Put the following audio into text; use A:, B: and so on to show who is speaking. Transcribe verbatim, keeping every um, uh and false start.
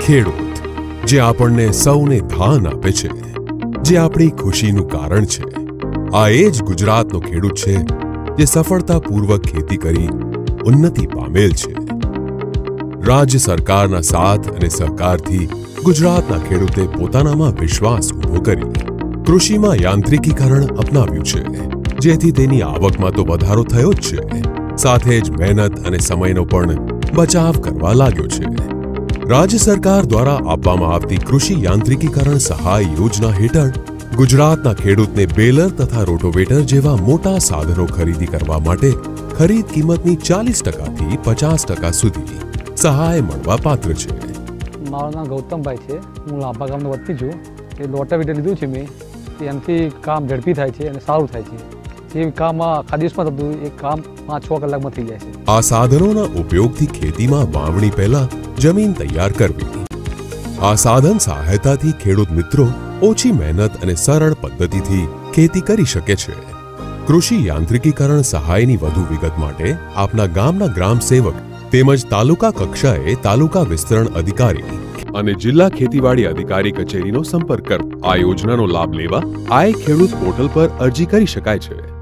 A: ખેડૂત, જે આપણને સૌને ધાન આપે છે, જે આપણી ખુશીનું કારણ છે, આ એ જ ગુજરાતનો ખેડૂત છે જે સફળતાપૂર્વક ખેતી કરી ઉન્નતિ પામેલ છે। રાજ્ય સરકારના સાથ અને સહકારથી ગુજરાતના ખેડૂતે પોતાનામાં વિશ્વાસ ઊભો કરી કૃષિમાં યાંત્રિકીકરણ અપનાવ્યું છે, જેથી તેની આવકમાં તો વધારો થયો જ છે, સાથે જ મહેનત અને સમયનો પણ બચાવ કરવા લાગ્યો છે। રાજ્ય સરકાર દ્વારા આપવામાં આવતી કૃષિ યાંત્રિકીકરણ સહાય યોજના હેઠળ ગુજરાતના ખેડૂતને બેલર તથા રોટોવેટર જેવા મોટા સાધનો ખરીદી કરવા માટે ખરીદ કિંમતની ચાલીસ ટકાથી પચાસ ટકા સુધી સહાય મળવા પાત્ર છે।
B: મારું નામ ગૌતમભાઈ છે, હું લાંબા ગામનો વતની છું। એ રોટાવેટર લીધું છે મેં, એનાથી કામ ઝડપી થાય છે અને સારું થાય છે। જે કામ આખા દિવસમાં થતું એ કામ પાંચ છ કલાકમાં થઈ જાય છે।
A: આ સાધનોના ઉપયોગથી ખેતીમાં વાવણી પહેલા જમીન તૈયાર કરવી। આ સાધન સહાયતાથી ખેડૂત મિત્રો ઓછી મહેનત અને સરળ પદ્ધતિથી ખેતી કરી શકે છે। કૃષિ યાંત્રિકીકરણ સહાયની વધુ વિગત માટે આપના ગામના ગ્રામ સેવક તેમજ તાલુકા કક્ષાએ તાલુકા વિસ્તરણ અધિકારી અને જિલ્લા ખેતીવાડી અધિકારી કચેરીનો સંપર્ક કરો। આ યોજનાનો લાભ લેવા આ ખેડૂત પોર્ટલ પર અરજી કરી શકાય છે।